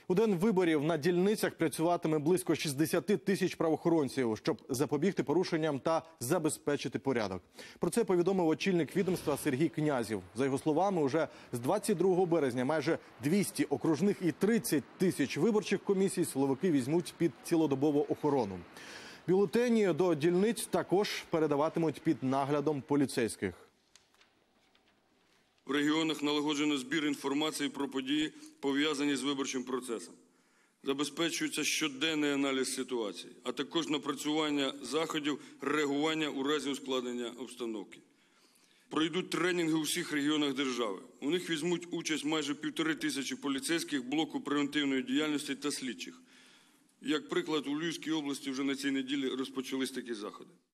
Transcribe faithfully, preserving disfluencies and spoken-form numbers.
У день виборів на дільницях працюватиме близько шістдесят тисяч правоохоронців, щоб запобігти порушенням та забезпечити порядок. Про це повідомив очільник відомства Сергій Князів. За його словами, уже з двадцять другого березня майже двісті окружних і тридцять тисяч виборчих комісій силовики візьмуть під цілодобову охорону. Бюлетені до дільниць також передаватимуть під наглядом поліцейських. В регіонах налагоджено збір інформації про події, пов'язані з виборчим процесом. Забезпечується щоденний аналіз ситуації, а також напрацювання заходів реагування у разі ускладнення обстановки. Пройдуть тренінги у всіх регіонах держави. У них візьмуть участь майже півтори тисячі поліцейських блоку превентивної діяльності та слідчих. Як приклад, у Львівській області вже на цій неділі розпочались такі заходи.